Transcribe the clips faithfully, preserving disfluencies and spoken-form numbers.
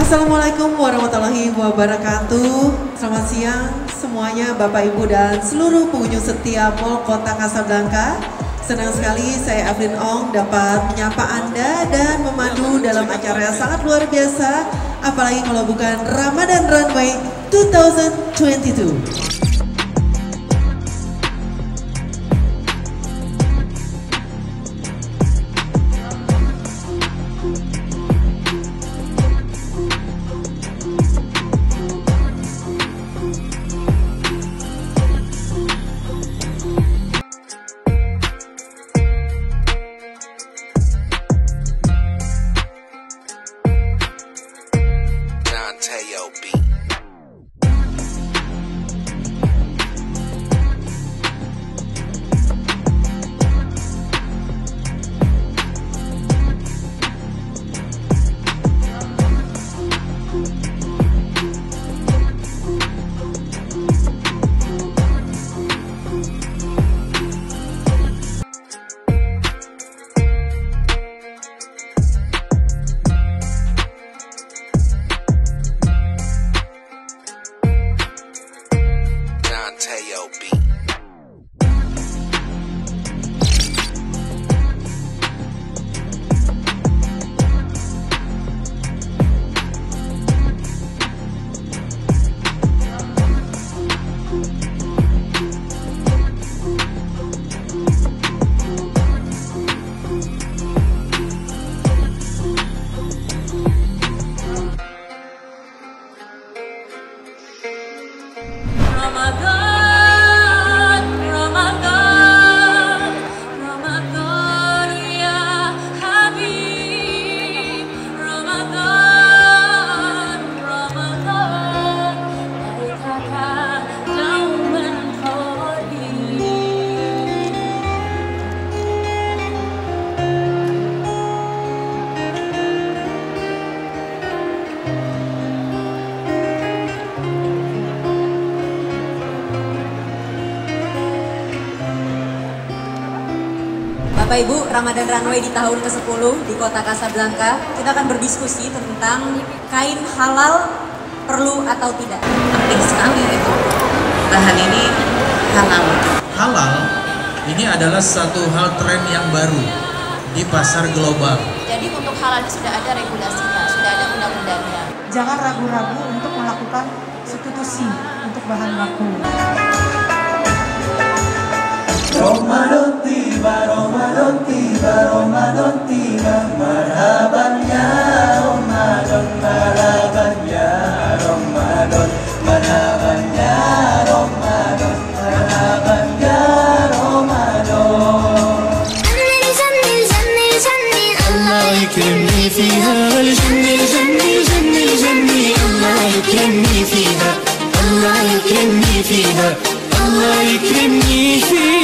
Assalamualaikum warahmatullahi wabarakatuh. Selamat siang semuanya Bapak Ibu dan seluruh pengunjung setia Mall Kota Kasablanka. Senang sekali saya Afrin Ong dapat menyapa Anda dan memandu dalam acara yang sangat luar biasa. Apalagi kalau bukan Ramadan Runway dua ribu dua puluh dua. Bapak Ibu, Ramadan Runway di tahun ke sepuluh di Kota Kasablanka, kita akan berdiskusi tentang kain halal perlu atau tidak. Penting sekali itu. Bahan ini halal. Halal ini adalah satu hal tren yang baru di pasar global. Jadi untuk halal ini sudah ada regulasinya, sudah ada undang-undangnya. Jangan ragu-ragu untuk melakukan substitusi untuk bahan baku. Ramadan tiba, Ramadan tiba, Ramadan tiba, marhaban ya Ramadan, marhaban ya Ramadan, marhaban ya Ramadan, marhaban ya Ramadan. جني جني جني الله يكرمني فيها، الجني جني جني جني الله يكرمني فيها، الله يكرمني فيها، الله يكرمني فيها.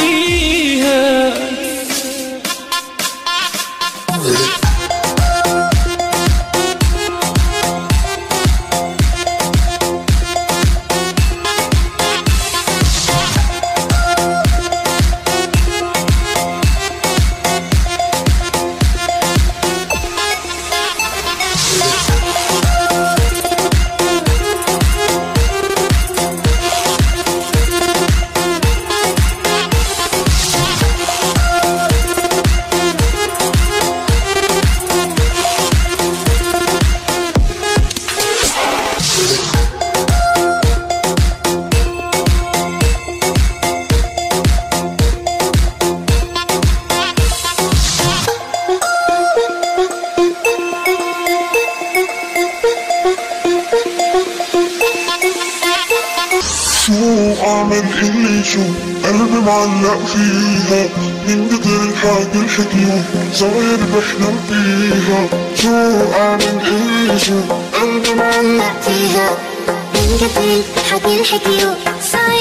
شو أعمل اللي شو قلبي معلق فيها من قدر الحاجة الحكيو صاير بحلم فيها. شو أعمل اللي شو قلبي معلق فيها من قدر الحكي الحكيو صاير